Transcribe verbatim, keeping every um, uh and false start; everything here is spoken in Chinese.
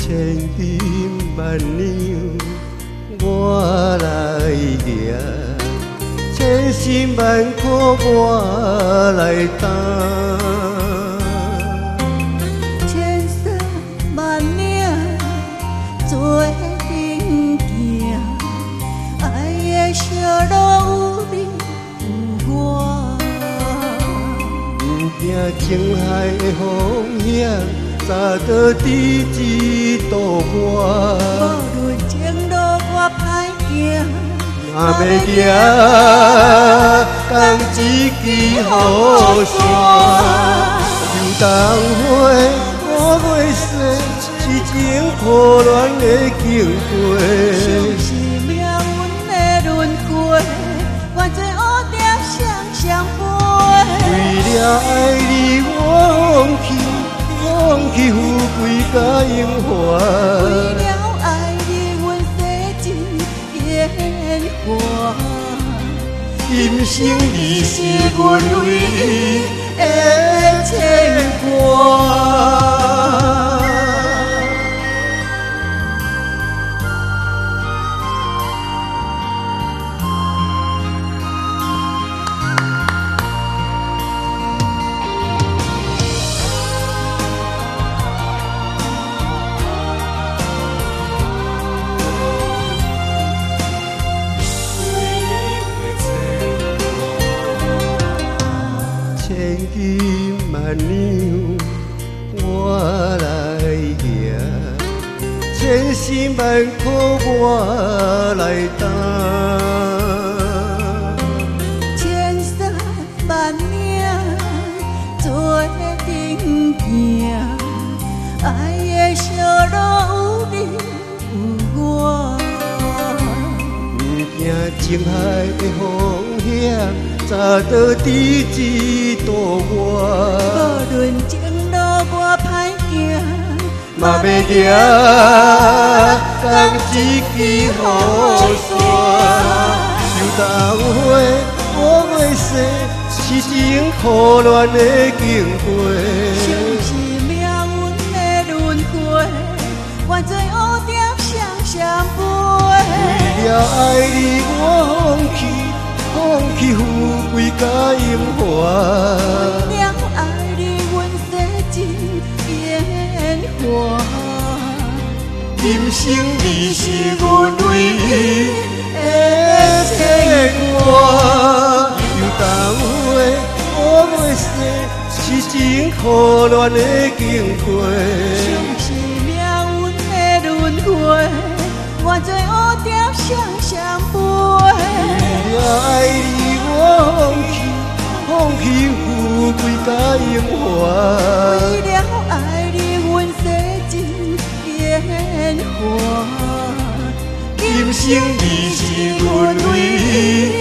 千金万两我来赢，千辛万苦我来担。 千山万岭做阵行，爱的小路有你有我。 不惊情海的风险，早就知知渡我。 无论前路我歹行， 若要行，讲一支雨伞。又当花，我月雪，是情苦恋的经过。 是命运的轮回，愿做乌蝶双双飞。 为了爱你，我放弃，放弃富贵甲荣华。 为了爱你，阮洗尽烟花。 今生你是阮唯一的牵挂。千金万两我来赢，千辛万苦我来担。 千山万岭做阵行，爱的小路有你有我。 不惊情海的风险，早就知知渡我。 无论前路我歹行， 嘛要行，讲一支雨伞。又当花，我月雪，是情苦恋的经过。 像是命运的轮回，愿做乌蝶双双飞。 为了爱你，我放弃，放弃富贵甲荣华。 为了爱你，阮洗尽烟花。 今生你是阮唯一的牵挂。又当花，我月雪，是情苦恋的经过。 像是命运的轮回，愿做乌蝶双双飞。 为了爱你，我放弃，放弃富贵甲荣华。 为了爱你，阮洗尽烟花。 今生你是阮唯一